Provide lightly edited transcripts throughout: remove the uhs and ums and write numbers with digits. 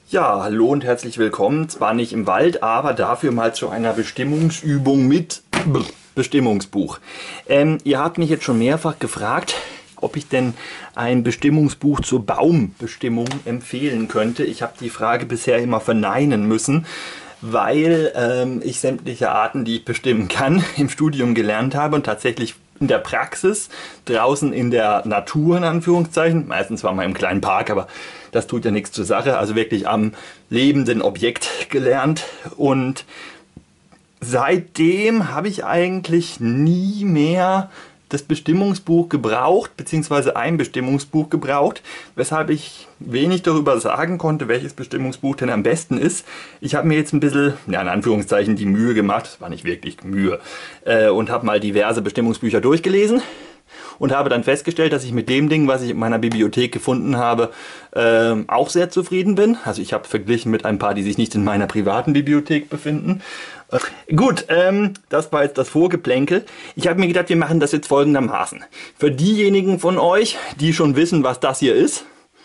Ja, hallo und herzlich willkommen. Zwar nicht im Wald, aber dafür mal zu einer Bestimmungsübung mit Bestimmungsbuch. Ihr habt mich jetzt schon mehrfach gefragt, ob ich denn ein Bestimmungsbuch zur Baumbestimmung empfehlen könnte. Ich habe die Frage bisher immer verneinen müssen, weil ich sämtliche Arten, die ich bestimmen kann, im Studium gelernt habe und tatsächlich in der Praxis, draußen in der Natur in Anführungszeichen, meistens war mal im kleinen Park, aber das tut ja nichts zur Sache, also wirklich am lebenden Objekt gelernt. Und seitdem habe ich eigentlich nie mehr das Bestimmungsbuch gebraucht, beziehungsweise ein Bestimmungsbuch gebraucht, weshalb ich wenig darüber sagen konnte, welches Bestimmungsbuch denn am besten ist. Ich habe mir jetzt ein bisschen, ja in Anführungszeichen, die Mühe gemacht, das war nicht wirklich Mühe, und habe mal diverse Bestimmungsbücher durchgelesen und habe dann festgestellt, dass ich mit dem Ding, was ich in meiner Bibliothek gefunden habe, auch sehr zufrieden bin. Also ich habe verglichen mit ein paar, die sich nicht in meiner privaten Bibliothek befinden. Gut, das war jetzt das Vorgeplänkel. Ich habe mir gedacht, wir machen das jetzt folgendermaßen. Für diejenigen von euch, die schon wissen, was das hier ist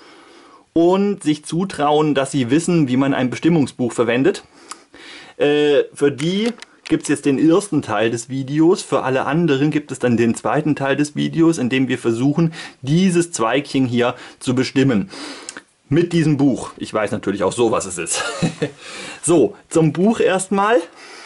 und sich zutrauen, dass sie wissen, wie man ein Bestimmungsbuch verwendet, für die gibt es jetzt den ersten Teil des Videos. Für alle anderen gibt es dann den zweiten Teil des Videos, in dem wir versuchen, dieses Zweigchen hier zu bestimmen. Mit diesem Buch. Ich weiß natürlich auch so, was es ist. So, zum Buch erstmal.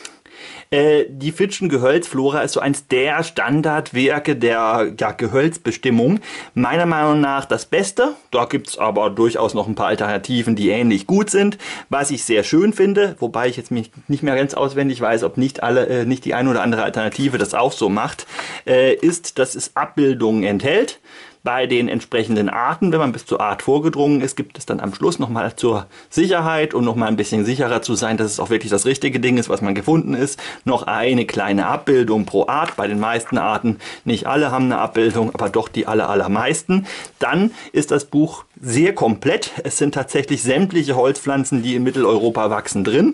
Die Fitschen Gehölzflora ist so eins der Standardwerke der Gehölzbestimmung. Meiner Meinung nach das Beste. Da gibt es aber durchaus noch ein paar Alternativen, die ähnlich gut sind. Was ich sehr schön finde, wobei ich jetzt mich nicht mehr ganz auswendig weiß, ob nicht die eine oder andere Alternative das auch so macht, ist, dass es Abbildungen enthält. Bei den entsprechenden Arten, wenn man bis zur Art vorgedrungen ist, gibt es dann am Schluss nochmal zur Sicherheit, um nochmal ein bisschen sicherer zu sein, dass es auch wirklich das richtige Ding ist, was man gefunden ist, noch eine kleine Abbildung pro Art. Bei den meisten Arten, nicht alle haben eine Abbildung, aber doch die allermeisten. Dann ist das Buch sehr komplett. Es sind tatsächlich sämtliche Holzpflanzen, die in Mitteleuropa wachsen, drin.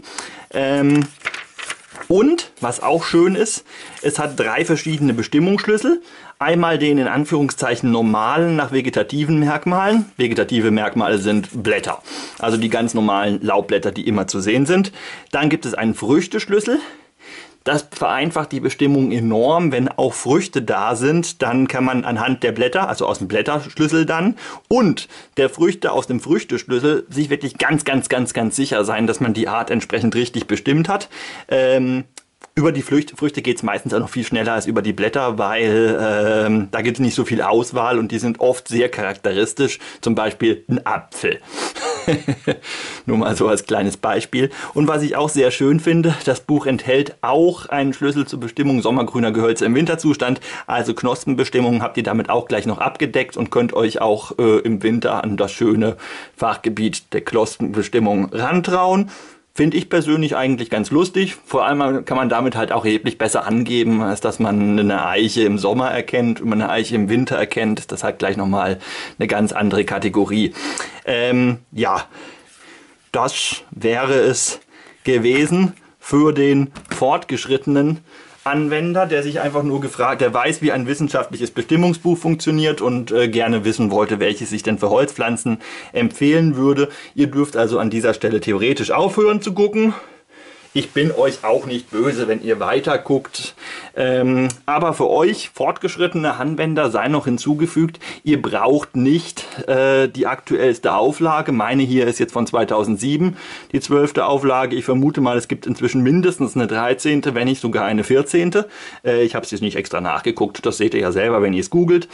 Und, was auch schön ist, es hat 3 verschiedene Bestimmungsschlüssel. Einmal den in Anführungszeichen normalen nach vegetativen Merkmalen. Vegetative Merkmale sind Blätter, also die ganz normalen Laubblätter, die immer zu sehen sind. Dann gibt es einen Früchteschlüssel. Das vereinfacht die Bestimmung enorm. Wenn auch Früchte da sind, dann kann man anhand der Blätter, also aus dem Blätterschlüssel dann, und der Früchte aus dem Früchteschlüssel sich wirklich ganz sicher sein, dass man die Art entsprechend richtig bestimmt hat. Über die Früchte geht es meistens auch noch viel schneller als über die Blätter, weil da gibt es nicht so viel Auswahl und die sind oft sehr charakteristisch. Zum Beispiel ein Apfel. Nur mal so als kleines Beispiel. Und was ich auch sehr schön finde, das Buch enthält auch einen Schlüssel zur Bestimmung sommergrüner Gehölze im Winterzustand. Also Knospenbestimmungen habt ihr damit auch gleich noch abgedeckt und könnt euch auch im Winter an das schöne Fachgebiet der Knospenbestimmung rantrauen. Finde ich persönlich eigentlich ganz lustig. Vor allem kann man damit halt auch erheblich besser angeben, als dass man eine Eiche im Sommer erkennt. Wenn man eine Eiche im Winter erkennt, ist das halt gleich nochmal eine ganz andere Kategorie. Ja, das wäre es gewesen für den fortgeschrittenen Anwender, der sich einfach nur der weiß, wie ein wissenschaftliches Bestimmungsbuch funktioniert und gerne wissen wollte, welches ich denn für Holzpflanzen empfehlen würde. Ihr dürft also an dieser Stelle theoretisch aufhören zu gucken. Ich bin euch auch nicht böse, wenn ihr weiter guckt. Aber für euch fortgeschrittene Anwender sei noch hinzugefügt, ihr braucht nicht die aktuellste Auflage. Meine hier ist jetzt von 2007, die 12. Auflage. Ich vermute mal, es gibt inzwischen mindestens eine 13., wenn nicht sogar eine 14. Ich habe es jetzt nicht extra nachgeguckt, das seht ihr ja selber, wenn ihr es googelt.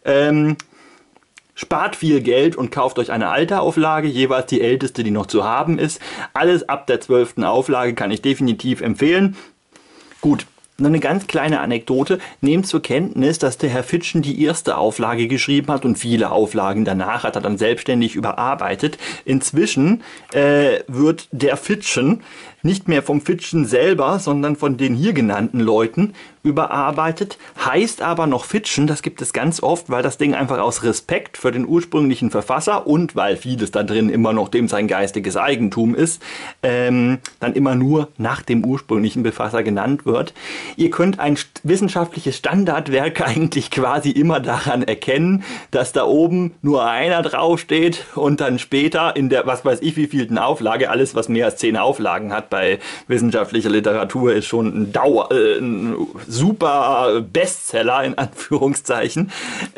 Spart viel Geld und kauft euch eine alte Auflage, jeweils die älteste, die noch zu haben ist. Alles ab der 12. Auflage kann ich definitiv empfehlen. Gut, noch eine ganz kleine Anekdote. Nehmt zur Kenntnis, dass der Herr Fitschen die erste Auflage geschrieben hat und viele Auflagen danach hat er dann selbstständig überarbeitet. Inzwischen wird der Fitschen nicht mehr vom Fitschen selber, sondern von den hier genannten Leuten überarbeitet. Heißt aber noch Fitschen, das gibt es ganz oft, weil das Ding einfach aus Respekt für den ursprünglichen Verfasser und weil vieles da drin immer noch dem sein geistiges Eigentum ist, dann immer nur nach dem ursprünglichen Verfasser genannt wird. Ihr könnt ein wissenschaftliches Standardwerk eigentlich quasi immer daran erkennen, dass da oben nur einer draufsteht und dann später in der, was weiß ich wievielten Auflage, alles was mehr als 10 Auflagen hat bei wissenschaftlicher Literatur ist schon ein super Bestseller in Anführungszeichen.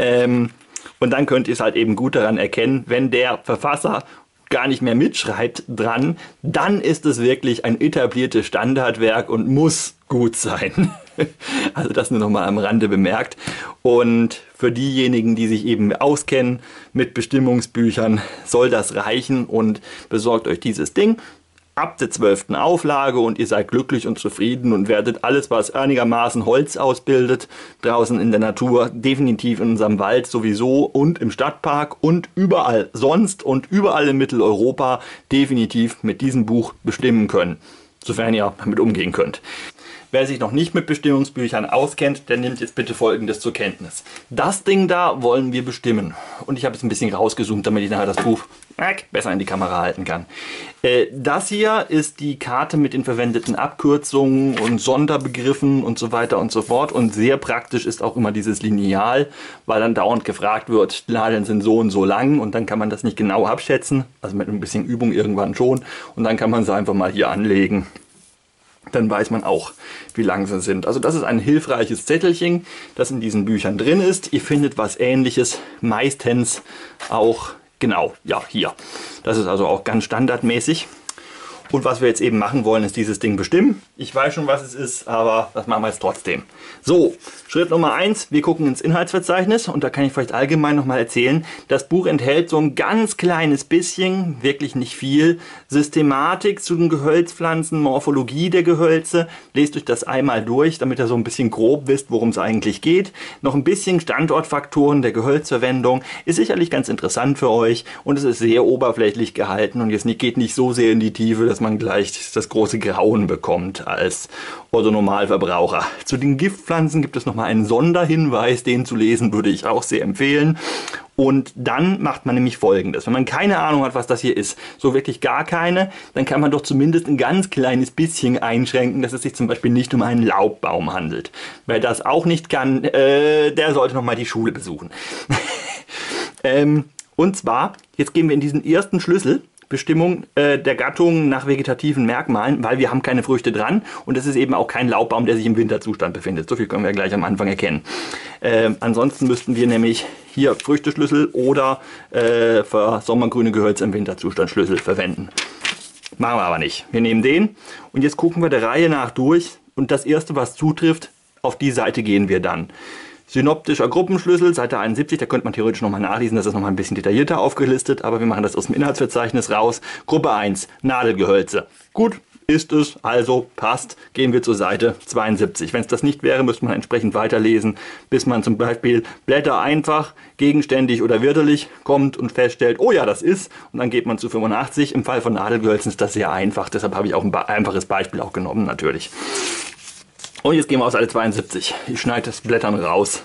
Und dann könnt ihr es halt eben gut daran erkennen, wenn der Verfasser gar nicht mehr mitschreibt dran, dann ist es wirklich ein etabliertes Standardwerk und muss gut sein. Also das nur noch mal am Rande bemerkt. Und für diejenigen, die sich eben auskennen mit Bestimmungsbüchern, soll das reichen und besorgt euch dieses Ding ab der 12. Auflage und ihr seid glücklich und zufrieden und werdet alles, was einigermaßen Holz ausbildet, draußen in der Natur, definitiv in unserem Wald sowieso und im Stadtpark und überall sonst und überall in Mitteleuropa definitiv mit diesem Buch bestimmen können, sofern ihr damit umgehen könnt. Wer sich noch nicht mit Bestimmungsbüchern auskennt, der nimmt jetzt bitte Folgendes zur Kenntnis. Das Ding da wollen wir bestimmen. Und ich habe jetzt ein bisschen rausgezoomt, damit ich nachher das Buch besser in die Kamera halten kann. Das hier ist die Karte mit den verwendeten Abkürzungen und Sonderbegriffen und so weiter und so fort. Und sehr praktisch ist auch immer dieses Lineal, weil dann dauernd gefragt wird, die Nadeln sind so und so lang und dann kann man das nicht genau abschätzen. Also mit ein bisschen Übung irgendwann schon. Und dann kann man sie einfach mal hier anlegen. Dann weiß man auch, wie lang sie sind. Also das ist ein hilfreiches Zettelchen, das in diesen Büchern drin ist. Ihr findet was Ähnliches meistens auch, genau, ja, hier. Das ist also auch ganz standardmäßig. Und was wir jetzt eben machen wollen, ist dieses Ding bestimmen. Ich weiß schon, was es ist, aber das machen wir jetzt trotzdem. So, Schritt Nummer 1, wir gucken ins Inhaltsverzeichnis und da kann ich vielleicht allgemein nochmal erzählen, das Buch enthält so ein ganz kleines bisschen, wirklich nicht viel, Systematik zu den Gehölzpflanzen, Morphologie der Gehölze. Lest euch das einmal durch, damit ihr so ein bisschen grob wisst, worum es eigentlich geht. Noch ein bisschen Standortfaktoren der Gehölzverwendung ist sicherlich ganz interessant für euch und es ist sehr oberflächlich gehalten und jetzt geht nicht so sehr in die Tiefe, dass man gleich das große Grauen bekommt als Otto-Normalverbraucher. Zu den Giftpflanzen gibt es nochmal einen Sonderhinweis, den zu lesen würde ich auch sehr empfehlen. Und dann macht man nämlich Folgendes. Wenn man keine Ahnung hat, was das hier ist, so wirklich gar keine, dann kann man doch zumindest ein ganz kleines bisschen einschränken, dass es sich zum Beispiel nicht um einen Laubbaum handelt. Wer das auch nicht kann, der sollte nochmal die Schule besuchen. Und zwar, jetzt gehen wir in diesen ersten Schlüssel. Bestimmung der Gattung nach vegetativen Merkmalen, weil wir haben keine Früchte dran und es ist eben auch kein Laubbaum, der sich im Winterzustand befindet. So viel können wir gleich am Anfang erkennen. Ansonsten müssten wir nämlich hier Früchteschlüssel oder für sommergrüne Gehölze im Winterzustand Schlüssel verwenden. Machen wir aber nicht. Wir nehmen den und jetzt gucken wir der Reihe nach durch und das erste, was zutrifft, auf die Seite gehen wir dann. Synoptischer Gruppenschlüssel, Seite 71, da könnte man theoretisch nochmal nachlesen, das ist nochmal ein bisschen detaillierter aufgelistet, aber wir machen das aus dem Inhaltsverzeichnis raus. Gruppe 1, Nadelgehölze. Gut, ist es, also passt, gehen wir zur Seite 72. Wenn es das nicht wäre, müsste man entsprechend weiterlesen, bis man zum Beispiel Blätter einfach, gegenständig oder wirterlich kommt und feststellt, oh ja, das ist, und dann geht man zu 85. Im Fall von Nadelgehölzen ist das sehr einfach, deshalb habe ich auch ein einfaches Beispiel auch genommen, natürlich. Und jetzt gehen wir auf Seite 72. Ich schneide das Blättern raus.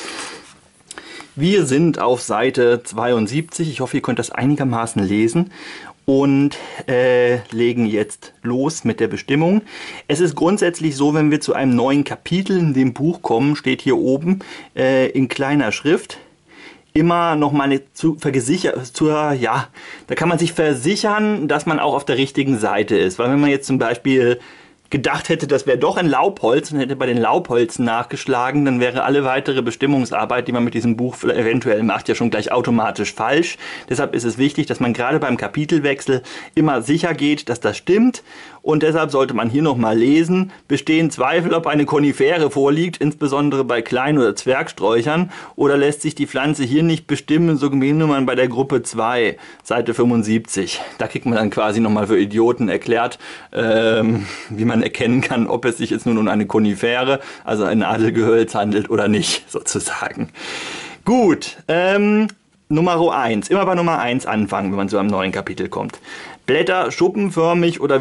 Wir sind auf Seite 72. Ich hoffe, ihr könnt das einigermaßen lesen. Und legen jetzt los mit der Bestimmung. Es ist grundsätzlich so, wenn wir zu einem neuen Kapitel in dem Buch kommen, steht hier oben in kleiner Schrift, immer noch mal da kann man sich versichern, dass man auch auf der richtigen Seite ist. Weil wenn man jetzt zum Beispiel gedacht hätte, das wäre doch ein Laubholz und hätte bei den Laubholzen nachgeschlagen, dann wäre alle weitere Bestimmungsarbeit, die man mit diesem Buch eventuell macht, ja schon gleich automatisch falsch. Deshalb ist es wichtig, dass man gerade beim Kapitelwechsel immer sicher geht, dass das stimmt. Und deshalb sollte man hier nochmal lesen, bestehen Zweifel, ob eine Konifere vorliegt, insbesondere bei Klein- oder Zwergsträuchern, oder lässt sich die Pflanze hier nicht bestimmen, so beginnt man bei der Gruppe 2, Seite 75. Da kriegt man dann quasi nochmal für Idioten erklärt, wie man erkennen kann, ob es sich jetzt nun um eine Konifere, also ein Nadelgehölz handelt oder nicht, sozusagen. Gut, Nummer 1, immer bei Nummer 1 anfangen, wenn man zu einem neuen Kapitel kommt. Blätter schuppenförmig oder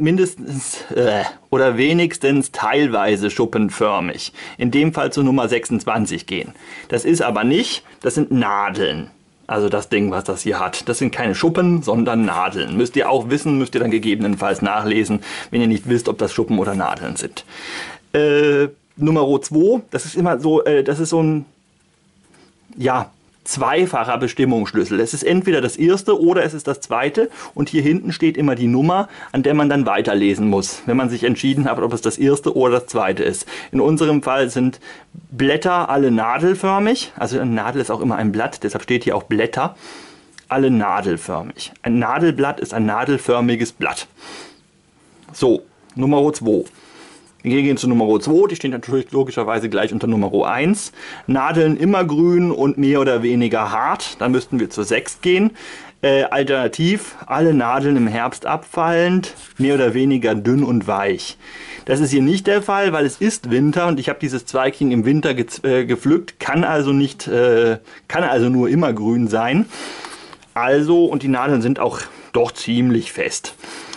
wenigstens teilweise schuppenförmig. In dem Fall zu Nummer 26 gehen. Das ist aber nicht, das sind Nadeln. Also das Ding, was das hier hat. Das sind keine Schuppen, sondern Nadeln. Müsst ihr auch wissen, müsst ihr dann gegebenenfalls nachlesen, wenn ihr nicht wisst, ob das Schuppen oder Nadeln sind. Nummer 2, das ist immer so, das ist so ein, ja, zweifacher Bestimmungsschlüssel. Es ist entweder das erste oder es ist das zweite und hier hinten steht immer die Nummer, an der man dann weiterlesen muss, wenn man sich entschieden hat, ob es das erste oder das zweite ist. In unserem Fall sind Blätter alle nadelförmig, also eine Nadel ist auch immer ein Blatt, deshalb steht hier auch Blätter, alle nadelförmig. Ein Nadelblatt ist ein nadelförmiges Blatt. So, Nummer 2. Wir gehen zu Nummer 2, die steht natürlich logischerweise gleich unter Nummer 1. Nadeln immer grün und mehr oder weniger hart, dann müssten wir zur 6 gehen. Alternativ, alle Nadeln im Herbst abfallend, mehr oder weniger dünn und weich. Das ist hier nicht der Fall, weil es ist Winter und ich habe dieses Zweigchen im Winter gepflückt, kann also nur immer grün sein. Also, und die Nadeln sind auch doch ziemlich fest.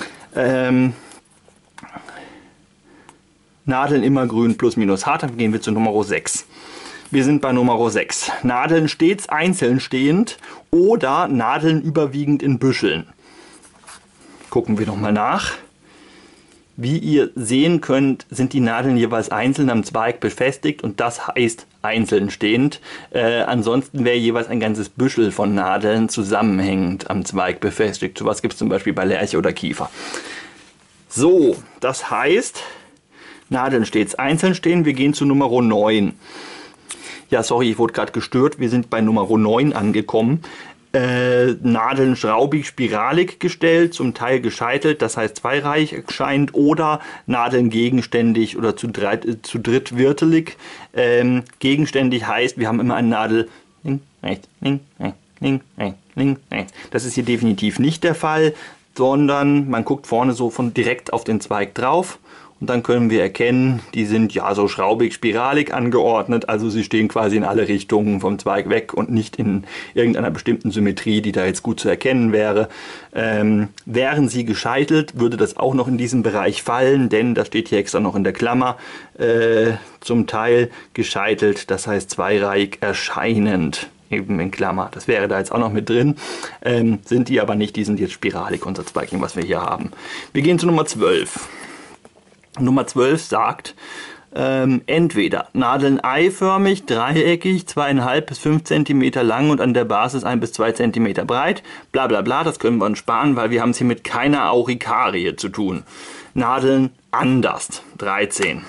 Nadeln immer grün plus minus hart, dann gehen wir zu Nummer 6. Wir sind bei Nummer 6. Nadeln stets einzeln stehend oder Nadeln überwiegend in Büscheln. Gucken wir nochmal nach. Wie ihr sehen könnt, sind die Nadeln jeweils einzeln am Zweig befestigt und das heißt einzeln stehend. Ansonsten wäre jeweils ein ganzes Büschel von Nadeln zusammenhängend am Zweig befestigt. So was gibt es zum Beispiel bei Lärche oder Kiefer. So, das heißt, Nadeln stets einzeln stehen. Wir gehen zu Nummer 9. Ja, sorry, ich wurde gerade gestört. Wir sind bei Nummer 9 angekommen. Nadeln schraubig, spiralig gestellt, zum Teil gescheitelt, das heißt zweireihig erscheint, oder Nadeln gegenständig oder zu dritt wirtelig. Gegenständig heißt, wir haben immer eine Nadel links, rechts, links, rechts, links, rechts, links, rechts. Das ist hier definitiv nicht der Fall, sondern man guckt vorne so von direkt auf den Zweig drauf. Und dann können wir erkennen, die sind ja so schraubig, spiralig angeordnet, also sie stehen quasi in alle Richtungen vom Zweig weg und nicht in irgendeiner bestimmten Symmetrie, die da jetzt gut zu erkennen wäre. Wären sie gescheitelt, würde das auch noch in diesen Bereich fallen, denn das steht hier extra noch in der Klammer, zum Teil gescheitelt, das heißt zweireihig erscheinend. Eben in Klammer, das wäre da jetzt auch noch mit drin, sind die aber nicht, die sind jetzt spiralig, unser Zweigchen, was wir hier haben. Wir gehen zu Nummer 12. Nummer 12 sagt, entweder Nadeln eiförmig, dreieckig, 2,5 bis 5 cm lang und an der Basis 1 bis 2 cm breit, bla bla bla, das können wir uns sparen, weil wir haben es hier mit keiner Aurikarie zu tun. Nadeln anders, 13.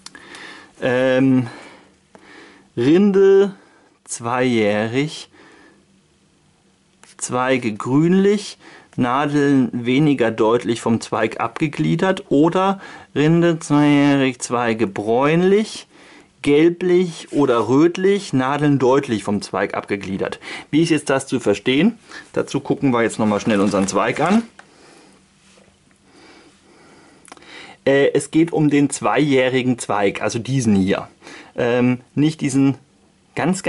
Rinde zweijährig, Zweige grünlich, Nadeln weniger deutlich vom Zweig abgegliedert, oder Rinde zweijährig, Zweige bräunlich, gelblich oder rötlich, Nadeln deutlich vom Zweig abgegliedert. Wie ist jetzt das zu verstehen? Dazu gucken wir jetzt nochmal schnell unseren Zweig an. Es geht um den zweijährigen Zweig, also diesen hier. Nicht diesen ganz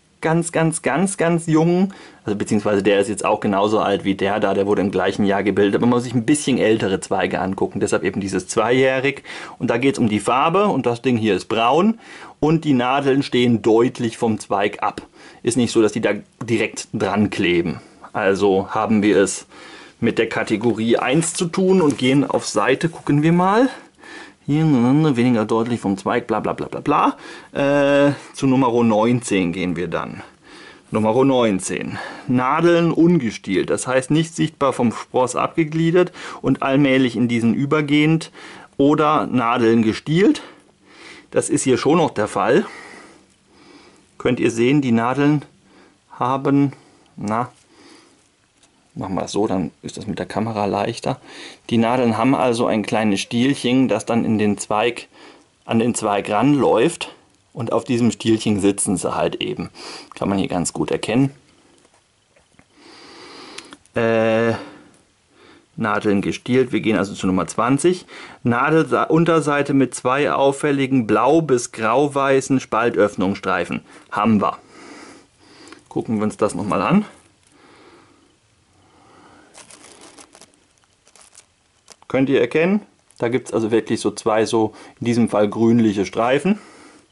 jungen, also beziehungsweise der ist jetzt auch genauso alt wie der da, der wurde im gleichen Jahr gebildet, aber man muss sich ein bisschen ältere Zweige angucken, deshalb eben dieses zweijährig. Und da geht es um die Farbe und das Ding hier ist braun und die Nadeln stehen deutlich vom Zweig ab. Ist nicht so, dass die da direkt dran kleben. Also haben wir es mit der Kategorie 1 zu tun und gehen auf Seite, gucken wir mal. Hier weniger deutlich vom Zweig, bla bla bla bla bla. Zu Nummer 19 gehen wir dann. Nummer 19. Nadeln ungestielt, das heißt nicht sichtbar vom Spross abgegliedert und allmählich in diesen übergehend, oder Nadeln gestielt. Das ist hier schon noch der Fall. Könnt ihr sehen, die Nadeln haben, machen wir es so, dann ist das mit der Kamera leichter. Die Nadeln haben also ein kleines Stielchen, das dann in den Zweig, an den Zweig ranläuft, und auf diesem Stielchen sitzen sie halt eben. Kann man hier ganz gut erkennen. Nadeln gestielt, wir gehen also zu Nummer 20. Nadelunterseite mit 2 auffälligen blau- bis grau-weißen Spaltöffnungsstreifen. Haben wir. Gucken wir uns das nochmal an. Könnt ihr erkennen? Da gibt es also wirklich so 2, so in diesem Fall grünliche Streifen.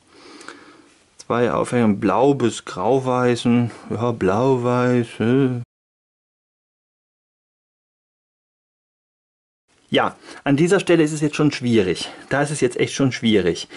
2 Aufhängen, blau bis grau-weißen, ja, blau-weiß. Ja, an dieser Stelle ist es jetzt schon schwierig. Da ist es jetzt echt schon schwierig.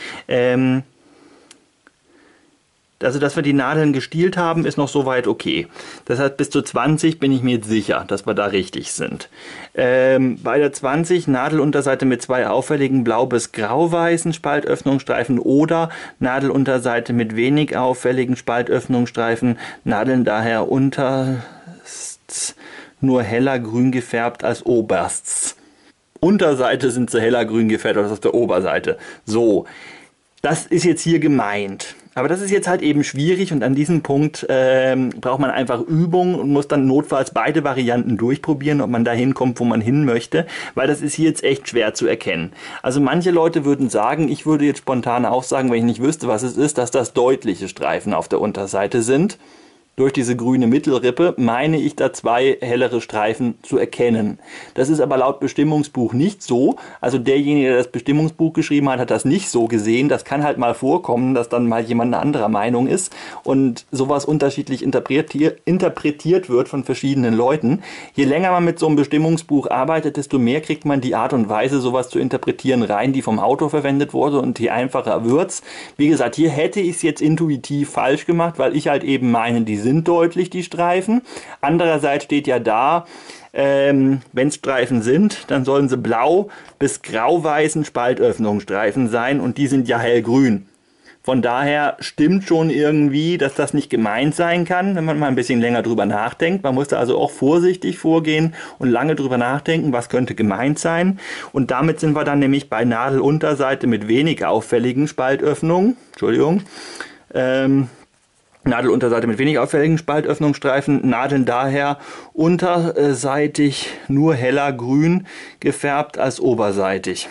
Also, dass wir die Nadeln gestielt haben, ist noch soweit okay. Das heißt, bis zu 20 bin ich mir jetzt sicher, dass wir da richtig sind. Bei der 20 Nadelunterseite mit 2 auffälligen blau- bis grau-weißen Spaltöffnungsstreifen oder Nadelunterseite mit wenig auffälligen Spaltöffnungsstreifen, Nadeln daher unterst nur heller grün gefärbt als obersts. Unterseite sind sie heller grün gefärbt als auf der Oberseite. So, das ist jetzt hier gemeint. Aber das ist jetzt halt eben schwierig und an diesem Punkt braucht man einfach Übung und muss dann notfalls beide Varianten durchprobieren, ob man da hinkommt, wo man hin möchte, weil das ist hier jetzt echt schwer zu erkennen. Also manche Leute würden sagen, ich würde jetzt spontan auch sagen, wenn ich nicht wüsste, was es ist, dass das deutliche Streifen auf der Unterseite sind. Durch diese grüne Mittelrippe meine ich da 2 hellere Streifen zu erkennen. Das ist aber laut Bestimmungsbuch nicht so. Also derjenige, der das Bestimmungsbuch geschrieben hat, hat das nicht so gesehen. Das kann halt mal vorkommen, dass dann mal jemand eine anderer Meinung ist und sowas unterschiedlich interpretiert wird von verschiedenen Leuten. Je länger man mit so einem Bestimmungsbuch arbeitet, desto mehr kriegt man die Art und Weise, sowas zu interpretieren, rein, die vom Autor verwendet wurde und je einfacher wird's. Wie gesagt, hier hätte ich es jetzt intuitiv falsch gemacht, weil ich halt eben meine, die sind deutlich, die Streifen. Andererseits steht ja da, wenn es Streifen sind, dann sollen sie blau bis grau-weißen Spaltöffnungsstreifen sein und die sind ja hellgrün. Von daher stimmt schon irgendwie, dass das nicht gemeint sein kann, wenn man mal ein bisschen länger drüber nachdenkt. Man muss da also auch vorsichtig vorgehen und lange drüber nachdenken, was könnte gemeint sein. Und damit sind wir dann nämlich bei Nadelunterseite mit wenig auffälligen Spaltöffnungen. Entschuldigung. Nadelunterseite mit wenig auffälligen Spaltöffnungsstreifen, Nadeln daher unterseitig nur heller grün gefärbt als oberseitig.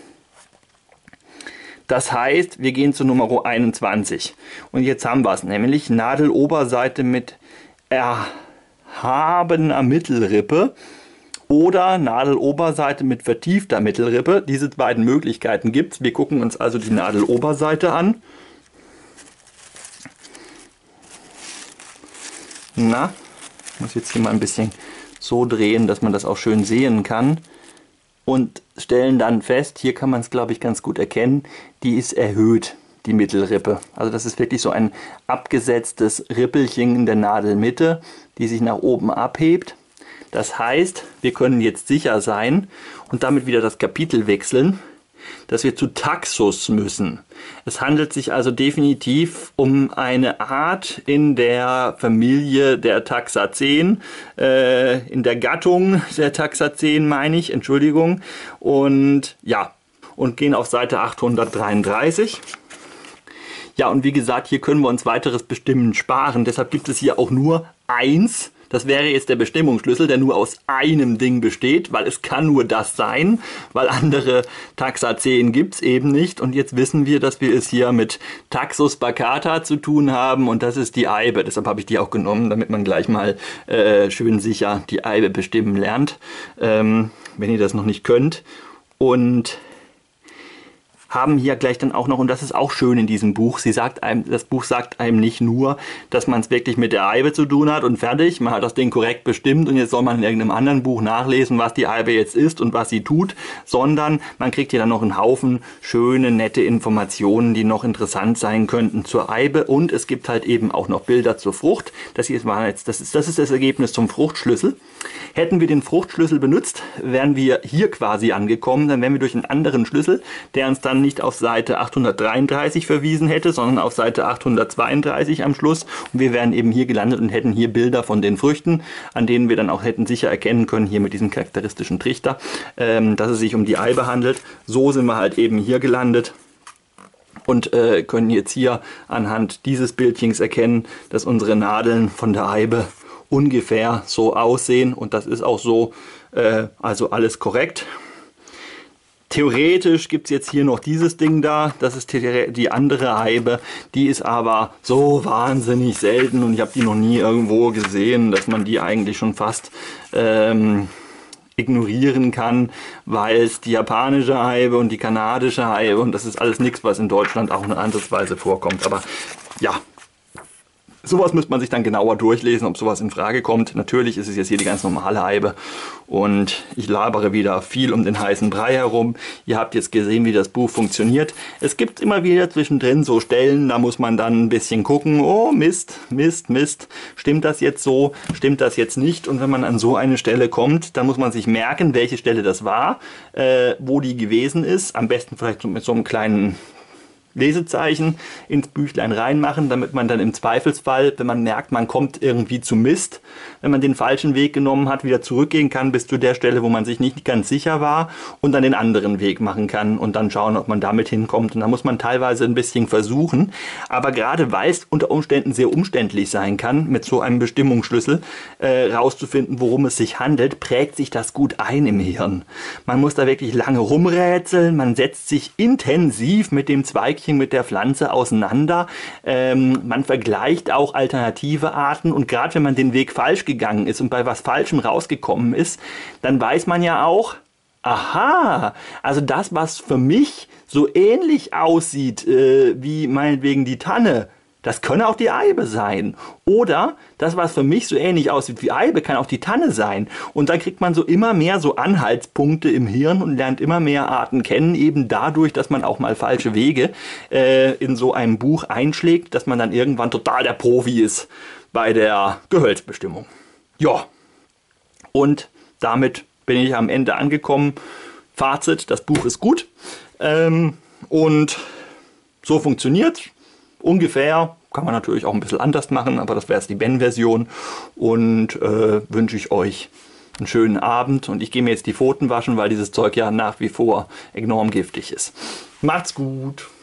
Das heißt, wir gehen zu Nummer 21. Und jetzt haben wir es, nämlich Nadeloberseite mit erhabener Mittelrippe oder Nadeloberseite mit vertiefter Mittelrippe. Diese beiden Möglichkeiten gibt es. Wir gucken uns also die Nadeloberseite an. Na, ich muss jetzt hier mal ein bisschen so drehen, dass man das auch schön sehen kann. Und stellen dann fest, hier kann man es glaube ich ganz gut erkennen, die ist erhöht, die Mittelrippe. Also das ist wirklich so ein abgesetztes Rippelchen in der Nadelmitte, die sich nach oben abhebt. Das heißt, wir können jetzt sicher sein und damit wieder das Kapitel wechseln, dass wir zu Taxus müssen. Es handelt sich also definitiv um eine Art in der Familie der Taxaceen, in der Gattung der Taxaceen meine ich, Entschuldigung. Und ja, und gehen auf Seite 833. Ja, und wie gesagt, hier können wir uns weiteres Bestimmen sparen. Deshalb gibt es hier auch nur eins. Das wäre jetzt der Bestimmungsschlüssel, der nur aus einem Ding besteht, weil es kann nur das sein, weil andere Taxaceen gibt es eben nicht. Und jetzt wissen wir, dass wir es hier mit Taxus baccata zu tun haben und das ist die Eibe. Deshalb habe ich die auch genommen, damit man gleich mal schön sicher die Eibe bestimmen lernt, wenn ihr das noch nicht könnt. Und haben hier gleich dann auch noch, und das ist auch schön in diesem Buch, das Buch sagt einem nicht nur, dass man es wirklich mit der Eibe zu tun hat und fertig, man hat das Ding korrekt bestimmt und jetzt soll man in irgendeinem anderen Buch nachlesen, was die Eibe jetzt ist und was sie tut, sondern man kriegt hier dann noch einen Haufen schöne, nette Informationen, die noch interessant sein könnten zur Eibe und es gibt halt eben auch noch Bilder zur Frucht. Das ist das Ergebnis zum Fruchtschlüssel. Hätten wir den Fruchtschlüssel benutzt, wären wir hier quasi angekommen, dann wären wir durch einen anderen Schlüssel, der uns dann nicht auf Seite 833 verwiesen hätte, sondern auf Seite 832 am Schluss. Und wir wären eben hier gelandet und hätten hier Bilder von den Früchten, an denen wir dann auch hätten sicher erkennen können, hier mit diesem charakteristischen Trichter, dass es sich um die Eibe handelt. So sind wir halt eben hier gelandet. Und können jetzt hier anhand dieses Bildchens erkennen, dass unsere Nadeln von der Eibe ungefähr so aussehen. Und das ist auch so, also alles korrekt. Theoretisch gibt es jetzt hier noch dieses Ding da, das ist die andere Eibe, die ist aber so wahnsinnig selten und ich habe die noch nie irgendwo gesehen, dass man die eigentlich schon fast ignorieren kann, weil es die japanische Eibe und die kanadische Eibe und das ist alles nichts, was in Deutschland auch in Ansatzweise vorkommt. Aber ja, Sowas müsste man sich dann genauer durchlesen, ob sowas in Frage kommt. Natürlich ist es jetzt hier die ganz normale Eibe und ich labere wieder viel um den heißen Brei herum. Ihr habt jetzt gesehen, wie das Buch funktioniert. Es gibt immer wieder zwischendrin so Stellen, da muss man dann ein bisschen gucken, oh Mist, Mist, Mist, stimmt das jetzt so, stimmt das jetzt nicht? Und wenn man an so eine Stelle kommt, dann muss man sich merken, welche Stelle das war, wo die gewesen ist. Am besten vielleicht mit so einem kleinen Lesezeichen ins Büchlein reinmachen, damit man dann im Zweifelsfall, wenn man merkt, man kommt irgendwie zu Mist, wenn man den falschen Weg genommen hat, wieder zurückgehen kann bis zu der Stelle, wo man sich nicht ganz sicher war und dann den anderen Weg machen kann und dann schauen, ob man damit hinkommt. Und da muss man teilweise ein bisschen versuchen, aber gerade weil es unter Umständen sehr umständlich sein kann, mit so einem Bestimmungsschlüssel rauszufinden, worum es sich handelt, prägt sich das gut ein im Hirn. Man muss da wirklich lange rumrätseln, man setzt sich intensiv mit dem Zweigchen, mit der Pflanze auseinander. Man vergleicht auch alternative Arten und gerade wenn man den Weg falsch gegangen ist und bei was Falschem rausgekommen ist, dann weiß man ja auch, aha, also das, was für mich so ähnlich aussieht wie meinetwegen die Tanne, das könne auch die Eibe sein. Oder das, was für mich so ähnlich aussieht wie Eibe, kann auch die Tanne sein. Und dann kriegt man so immer mehr so Anhaltspunkte im Hirn und lernt immer mehr Arten kennen, eben dadurch, dass man auch mal falsche Wege in so einem Buch einschlägt, dass man dann irgendwann total der Profi ist bei der Gehölzbestimmung. Ja, und damit bin ich am Ende angekommen. Fazit, das Buch ist gut. Und so funktioniert ungefähr, kann man natürlich auch ein bisschen anders machen, aber das wäre jetzt die Ben-Version und wünsche ich euch einen schönen Abend und ich gehe mir jetzt die Pfoten waschen, weil dieses Zeug ja nach wie vor enorm giftig ist. Macht's gut!